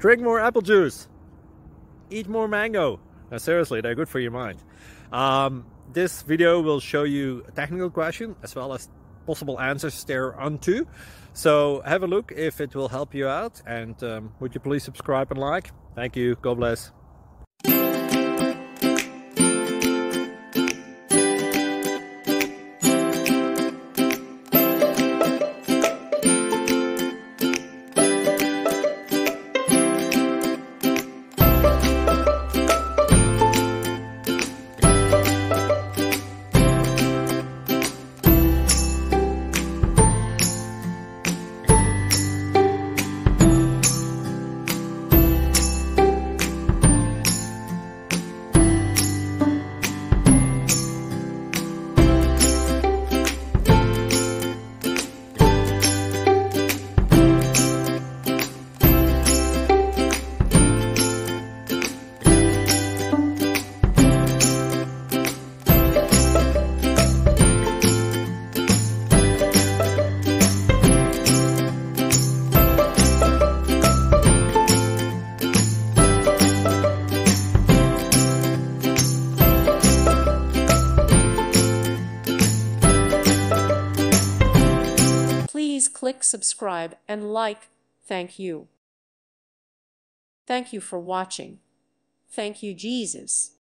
Drink more apple juice. Eat more mango. Now, seriously, they're good for your mind. This video will show you a technical question as well as possible answers thereunto. So have a look if it will help you out, and would you please subscribe and like? Thank you. God bless. Please click subscribe and like. Thank you. Thank you for watching. Thank you, Jesus.